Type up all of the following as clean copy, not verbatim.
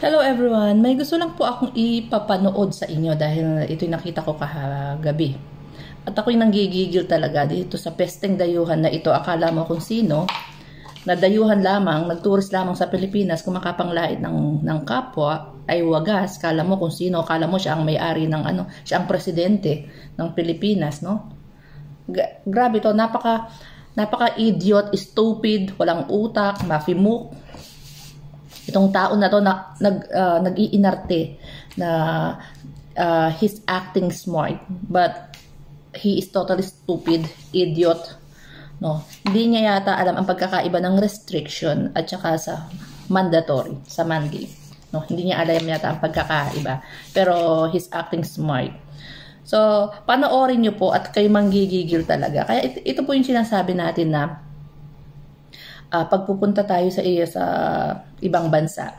Hello everyone! May gusto lang po akong ipapanood sa inyo dahil ito'y nakita ko kahagabi. At ako'y nanggigigil talaga dito sa pesteng dayuhan na ito. Akala mo kung sino, na dayuhan lamang, nagturis lamang sa Pilipinas, kung makapanglait ng kapwa, ay wagas. Kala mo kung sino, kala mo siya ang may-ari ng siya ang presidente ng Pilipinas, no? Grabe to, napaka-idiot, stupid, walang utak, mafimuk. Itong tao na to nag-iinarte na he's acting smart but he is totally stupid, idiot. No, hindi niya yata alam ang pagkakaiba ng restriction at saka sa mandatory, sa mandate. No, hindi niya alam yata ang pagkakaiba. Pero he's acting smart. So, panoorin niyo po at kayo manggigigil talaga. Kaya ito po yung sinasabi natin na pagpupunta tayo sa ibang bansa,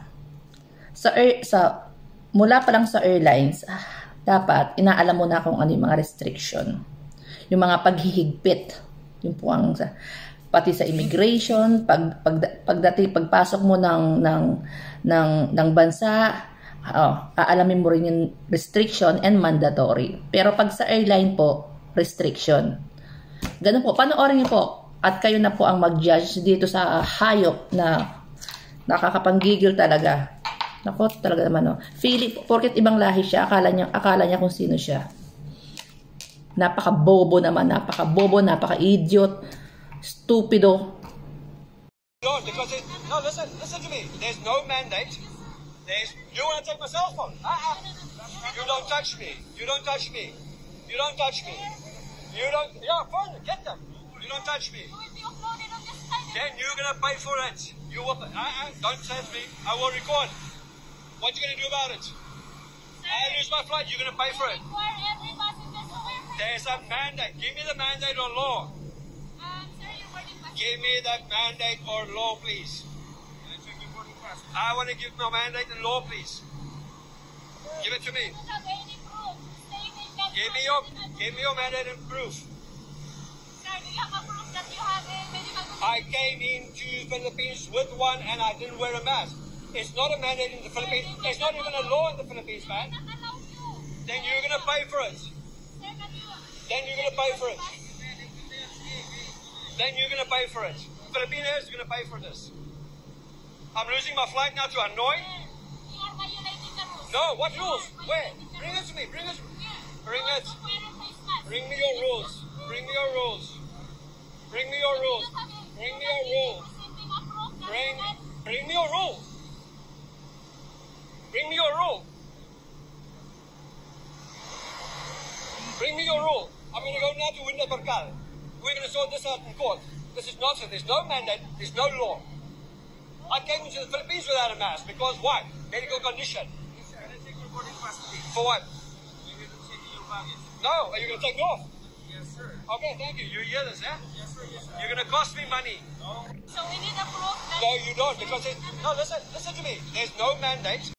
mula pa lang sa airlines, dapat inaalam mo na kung ano yung mga restriction, yung mga paghihigpit, yung po ang pati sa immigration, pagpasok mo ng bansa, aalamin mo rin yung restriction and mandatory. Pero pag sa airline po, restriction. Ganun po, panoorin niyo po. At kayo na po ang mag-judge dito sa hayop na nakakapanggigil talaga. Nako, talaga naman, no. Philip, porket ibang lahi siya, akala niya kung sino siya. Napaka-bobo naman, napaka-idiot, stupido. No, listen to me. There's no mandate. You want to take my cell phone? You don't touch me. You don't touch me. You don't touch me. Yeah, phone, get them. You don't touch me. Then you're gonna pay for it. You will. Don't touch me. I will record. What you gonna do about it? I lose my flight. You're gonna pay for it. There's a mandate. Give me the mandate or law. Give me that mandate or law, please. I want to give my mandate and law, please. Give it to me. Give me your mandate and proof. I came into Philippines with one and I didn't wear a mask. It's not a mandate in the Philippines. It's not even a law in the Philippines, man. Then you're going to pay for it. Then you're going to pay for it. Then you're going to pay for it. Filipinos are going to pay for this. I'm losing my flight now to Hanoi. No, what rules? Where? Bring it to me. Bring it. Bring it. Bring me your rules. Bring me your rules. Bring me your rules. Bring me your rules. Bring me your rule. Bring me your rule. Bring me your rule. I'm going to go now to Winda Barkal. We're going to sort this out in court. This is nonsense. There's no mandate. There's no law. I came into the Philippines without a mask because why? Medical condition. For what? No, are you going to take it off? Yes, sir. Okay, thank you. You hear this, yeah? Yes, sir. Yes, sir. You're going to cost me money. No. So we need a proof that... No, you don't, because no, listen to me. There's no mandate.